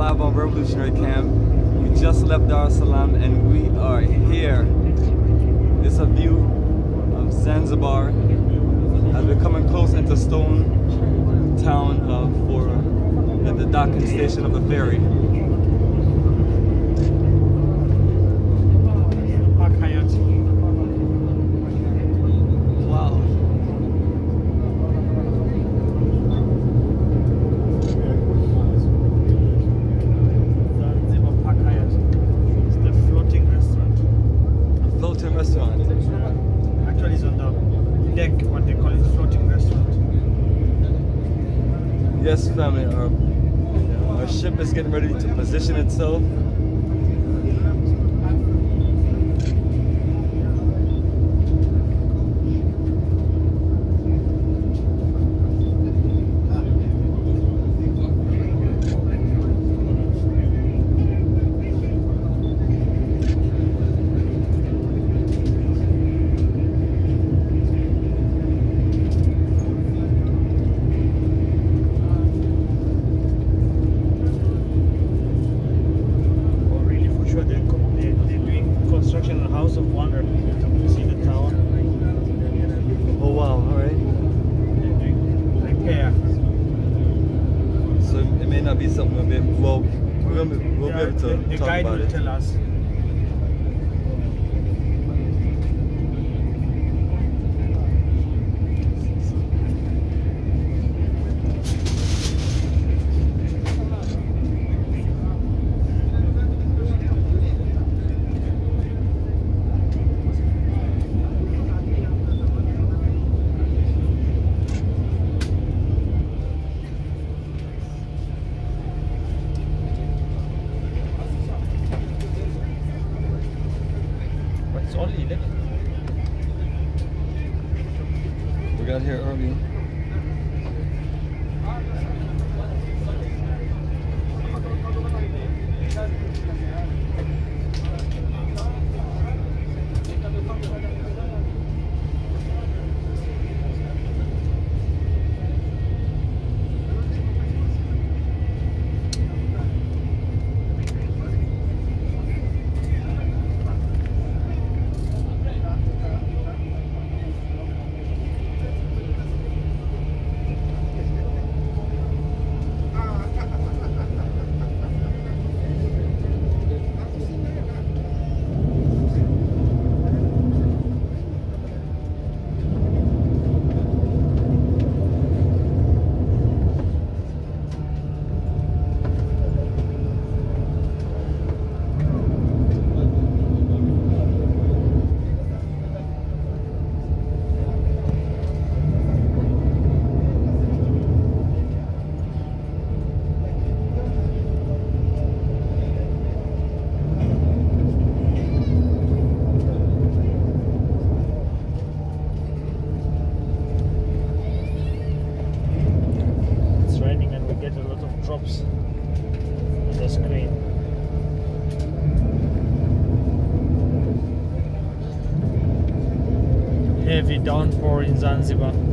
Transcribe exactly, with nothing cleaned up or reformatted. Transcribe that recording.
live on Revolutionary Camp. We just left Dar es Salaam and we are here. It's a view of Zanzibar as we're coming close into Stone Town uh, for at the docking station of the ferry. Wow. Floating restaurant. Actually, it's on the deck, what they call it, floating restaurant. Yes, family. Our, our ship is getting ready to position itself. Oh wow, alright. Yeah. So it may not be something we'll be, well, we'll, be, we'll be able to the, the talk guide about will it. tell us. It's only eleven. We got here early. Drops on the screen. Heavy downpour in Zanzibar.